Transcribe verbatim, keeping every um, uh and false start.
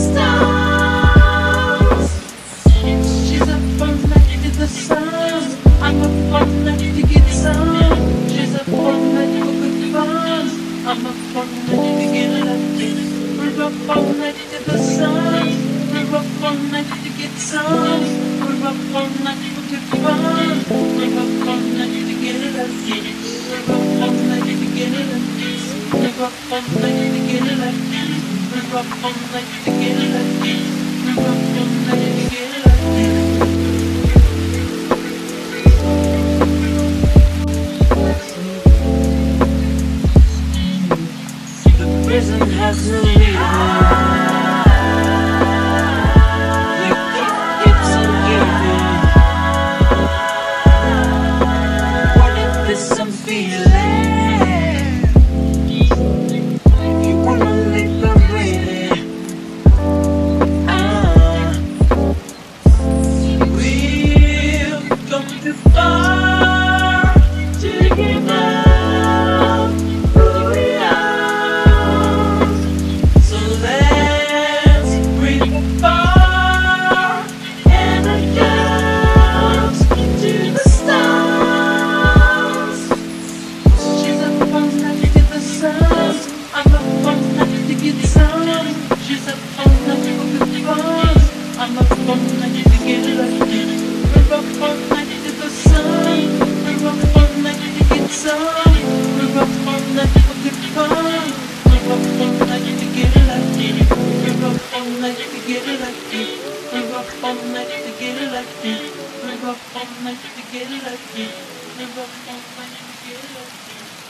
stars. She's up all night to the sun. I'm up all night to get some. She's up all night for good fun. I'm up all night to get lucky. We're up all night to the sun. We're up all night to get some. We're up all night for good fun. We're up all night to get lucky. We're up all night to get lucky. We're up all night to get lucky. We're up all night to get lucky. We're up all night to get lucky. The prison has no leader. The gift keeps on giving. What if there's some feeling? You wanna liberate it. Ah, we've come too far to give up who we are. So let's bring the fire and the doubts to the stars. She's up all night to get the sun. I'm up all night to get some. She's up all night for good fun. I'm up all night to get lucky. We're up all night to the sun. We're up all night to get some. We're up all night for good fun. We're up all night to get lucky. We're up all night to get lucky. We're up all night to get lucky. We're up all night to get lucky. We're up all night to get lucky.